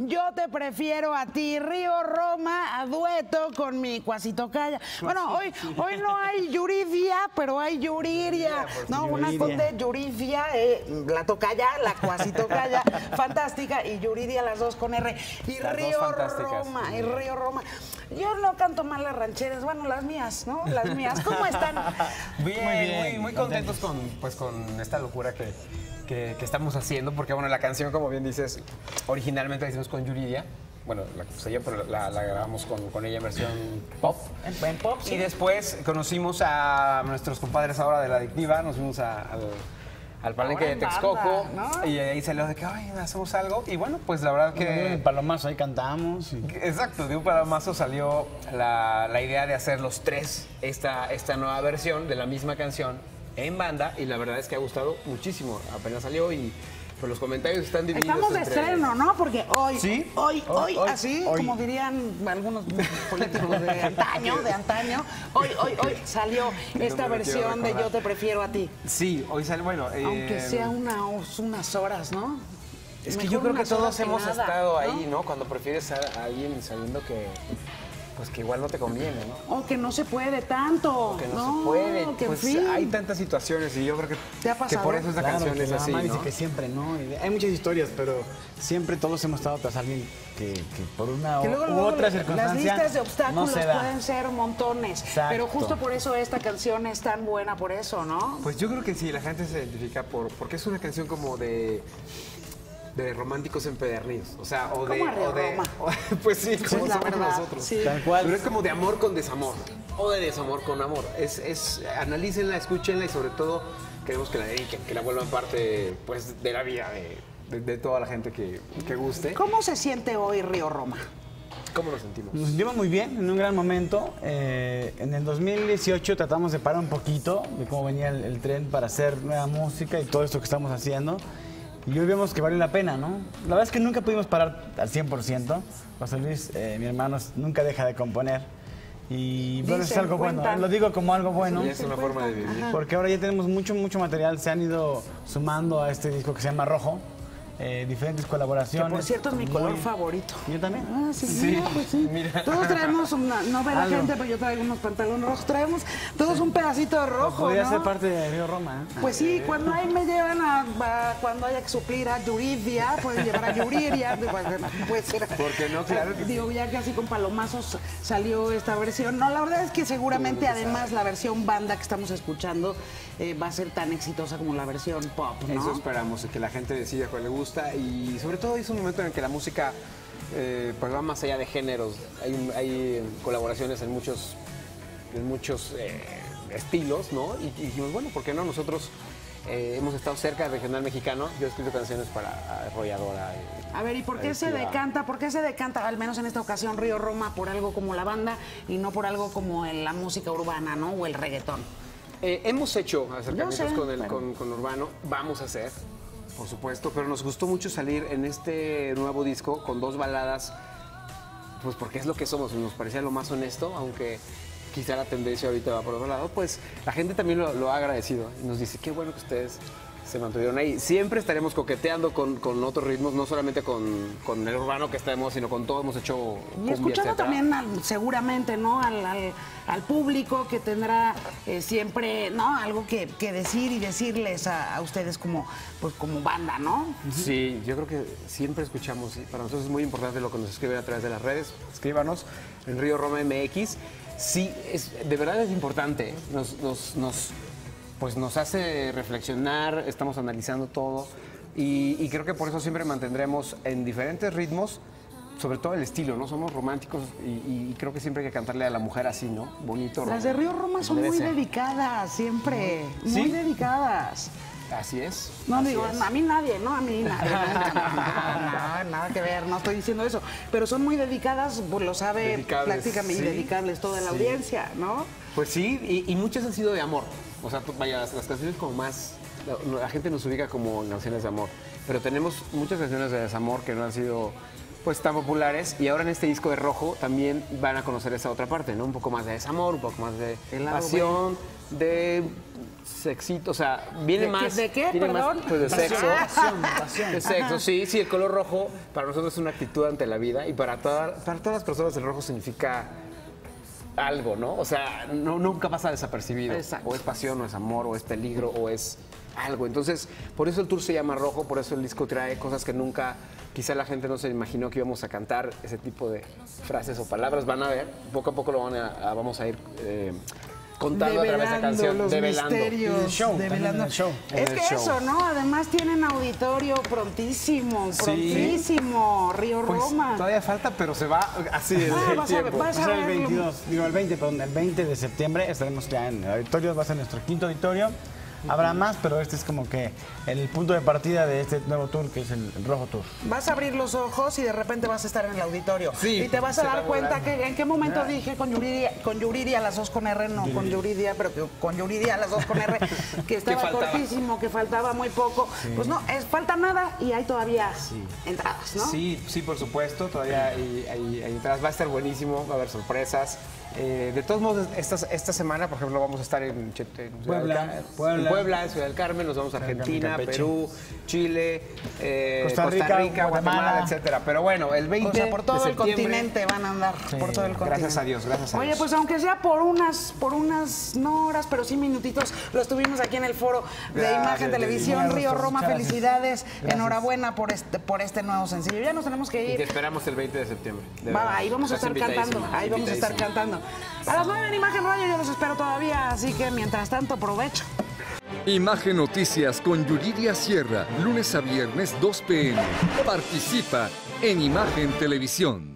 Yo te prefiero a ti, Río Roma, a dueto con mi cuasitocaya. Bueno, hoy no hay Yuridia, pero hay Yuriria, ¿no? Una con de Yuridia, la tocaya, la cuasitocaya, fantástica, y Yuridia, las dos con R. Y las Río Roma, y Río Roma. Yo no canto mal las rancheras, bueno, las mías, ¿no? Las mías. ¿Cómo están? Bien, muy contentos con esta locura que estamos haciendo, porque bueno, la canción, como bien dices, originalmente la hicimos con Yuridia. Bueno, la compuso yo, pero la grabamos con ella en versión pop. En pop, sí. Y después conocimos a nuestros compadres ahora de La Adictiva, nos fuimos al palenque de Texcoco, ¿no? Y ahí salió de que, ay, hacemos algo. Y bueno, pues la verdad que... De un palomazo ahí cantamos. Exacto, de un palomazo salió la idea de hacer los tres esta nueva versión de la misma canción en banda, y la verdad es que ha gustado muchísimo. Apenas salió y pues los comentarios están divididos. Estamos de estreno, ¿no? Porque hoy, ¿sí? hoy, así como dirían algunos políticos de antaño, hoy salió esta versión de Yo te prefiero a ti. Sí, hoy sale, bueno... aunque sea unas horas, ¿no? Es que yo creo que todos hemos estado ahí, ¿no? Cuando prefieres a alguien sabiendo que... pues que igual no te conviene, ¿no? O que no se puede tanto. O que no se puede. Que pues en fin. hay tantas situaciones y yo creo que por eso esta canción es así, mamá ¿no? dice que siempre, ¿no? Hay muchas historias, pero siempre todos hemos estado tras alguien que por una u otra circunstancia las listas de obstáculos no se da. pueden ser montones. Exacto. Pero justo por eso esta canción es tan buena, por eso, ¿no? Pues yo creo que sí, la gente se identifica porque es una canción como de románticos empedernidos, o sea, Roma. pues sí, como la somos verdad, nosotros. sí. Tal cual. Pero es como de amor con desamor, o de desamor con amor. Analícenla, escúchenla y sobre todo queremos que la dediquen, que la vuelvan parte, pues, de la vida de toda la gente que guste. ¿Cómo se siente hoy Río Roma? ¿Cómo nos sentimos? Nos sentimos muy bien, en un gran momento. En el 2018 tratamos de parar un poquito de cómo venía el tren para hacer nueva música y todo esto que estamos haciendo. Y hoy vemos que vale la pena, ¿no? La verdad es que nunca pudimos parar al 100%. José Luis, mi hermano, nunca deja de componer. Y bueno, es algo bueno. Lo digo como algo bueno. Sí, es una forma de vivir. Porque ahora ya tenemos mucho material. Se han ido sumando a este disco que se llama Rojo. Diferentes colaboraciones. Que por cierto es mi color favorito. ¿Yo también? Ah, sí, mira, pues sí. Mira. Todos traemos, no ve la gente, pero yo traigo unos pantalones rojos. Traemos todos un pedacito de rojo, Podría ¿no? ser parte de Río Roma. Pues sí, cuando ahí me llevan cuando haya que suplir a Yuridia, pueden llevar a Yuriria, puede ser. Porque no, claro que digo, ya que así con palomazos salió esta versión. No, la verdad es que seguramente además la versión banda que estamos escuchando va a ser tan exitosa como la versión pop, ¿no? Eso esperamos, que la gente decida cuál le gusta, y sobre todo es un momento en el que la música pues va más allá de géneros. Hay colaboraciones en muchos estilos, ¿no? Y dijimos, bueno, ¿por qué no? Nosotros hemos estado cerca del regional mexicano. Yo he escrito canciones para Arrolladora. A ver, ¿y por qué se decanta, al menos en esta ocasión, Río Roma, por algo como la banda y no por algo como la música urbana, ¿no? O el reggaetón? Hemos hecho acercamientos con Urbano, vamos a hacer, por supuesto, pero nos gustó mucho salir en este nuevo disco con dos baladas, pues porque es lo que somos, nos parecía lo más honesto, aunque quizá la tendencia ahorita va por otro lado, pues la gente también lo ha agradecido y nos dice, qué bueno que ustedes se mantuvieron ahí. Siempre estaremos coqueteando con otros ritmos, no solamente con el urbano que estamos, sino con todo. Hemos hecho y escuchando también seguramente, ¿no? Al público que tendrá siempre, ¿no? Algo que decir y decirles a ustedes como banda, ¿no? Sí, yo creo que siempre escuchamos. Para nosotros es muy importante lo que nos escriben a través de las redes. Escríbanos en Río Roma MX. Sí, de verdad es importante. Pues nos hace reflexionar, estamos analizando todo y creo que por eso siempre mantendremos en diferentes ritmos, sobre todo el estilo, ¿no? Somos románticos y creo que siempre hay que cantarle a la mujer así, ¿no? Bonito. Las de Río Roma son muy dedicadas, siempre, muy dedicadas. Así es. No así digo, es. a mí nadie, ¿no? A mí nadie. Nada que ver, no estoy diciendo eso. Pero son muy dedicadas, pues lo sabe prácticamente, y dedicables toda la audiencia, ¿no? Pues sí, y muchas han sido de amor. O sea, vaya, las canciones como más... La gente nos ubica como canciones de amor. Pero tenemos muchas canciones de desamor que no han sido pues tan populares, y ahora en este disco de Rojo también van a conocer esa otra parte, ¿no? Un poco más de desamor, un poco más de pasión, de sexito, o sea, viene más... ¿De qué? Viene Perdón. más, pues de sexo. Pasión. De sexo, sí, el color rojo para nosotros es una actitud ante la vida, y para todas las personas el rojo significa algo, ¿no? O sea, nunca pasa desapercibido. Exacto. O es pasión, o es amor, o es peligro, o es algo. Entonces, por eso el tour se llama Rojo, por eso el disco trae cosas que nunca, quizá la gente no se imaginó que íbamos a cantar, ese tipo de frases o palabras. Van a ver, poco a poco lo vamos a ir contando a través de la canción, los misterios, Y el show, develando. también el show. Es En que el show. eso, ¿no? Además tienen auditorio prontísimo, Río Pues Roma. todavía falta, pero se va así el vas a ver, tiempo. vas Va a a ser el verlo. 22, digo el 20, perdón, el 20 de septiembre estaremos ya en el auditorio, va a ser nuestro quinto auditorio. Habrá más, pero este es como que el punto de partida de este nuevo tour, que es el Rojo Tour. Vas a abrir los ojos y de repente vas a estar en el auditorio. Sí, y te vas a se dar va cuenta volando. que en qué momento dije con Yuridia, las dos con R, no con Yuridia, pero que con Yuridia, las dos con R, que estaba faltaba. cortísimo, que faltaba muy poco. Pues no, falta nada y hay todavía entradas, ¿no? Sí, por supuesto, todavía hay entradas. Va a estar buenísimo, va a haber sorpresas. De todos modos, esta semana, por ejemplo, vamos a estar en Puebla, en Ciudad del Carmen, nos vamos a Argentina, Campeche. Perú, Chile, Costa Rica, Guatemala, Guatemala, etcétera. Pero bueno, el 20 O sea, por todo de el septiembre, continente van a andar, por todo el continente. Gracias a Dios, gracias a Oye, Dios. pues aunque sea por unas no horas, pero sí minutitos, los tuvimos aquí en el foro de Gracias, Imagen Televisión, Gracias, Río Roma, muchas gracias. felicidades, Gracias. enhorabuena por este nuevo sencillo. Ya nos tenemos que Y ir. te esperamos el 20 de septiembre. de Va, verdad. ahí vamos a Estás estar cantando, invitadísima, ahí vamos a estar invitadísima. cantando. A las 9 en Imagen Radio yo los espero todavía, así que mientras tanto aprovecho. Imagen Noticias con Yuridia Sierra, lunes a viernes 2 p.m. Participa en Imagen Televisión.